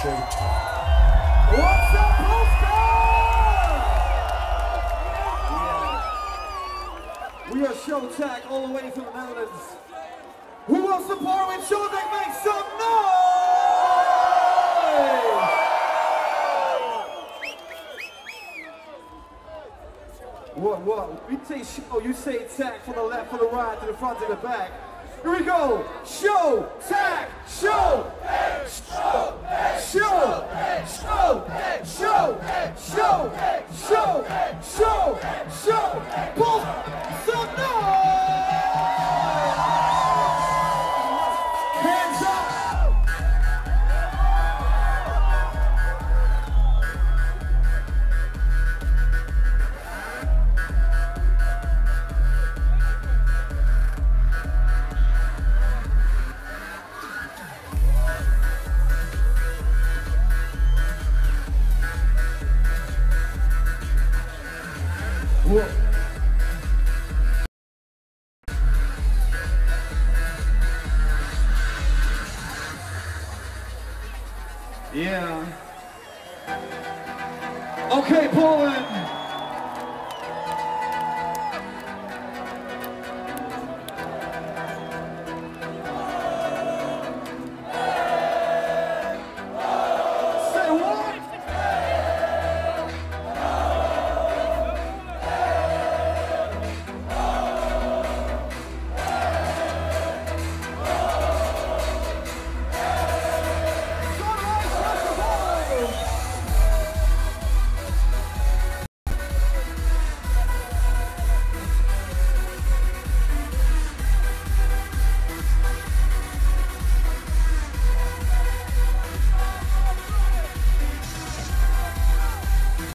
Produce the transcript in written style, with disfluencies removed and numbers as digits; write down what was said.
What's up, Bogdan? Yeah. We are Show Tech all the way from the Netherlands. Who wants to pour with Show Tech? Make some noise! What? We say show, you say tech, from the left, from the right, to the front, to the back. Here we go! Show, tech, show, show, show, show, show, show, show, show, show, pull some noise! Hands up! Whoa. Yeah. Okay, Poland.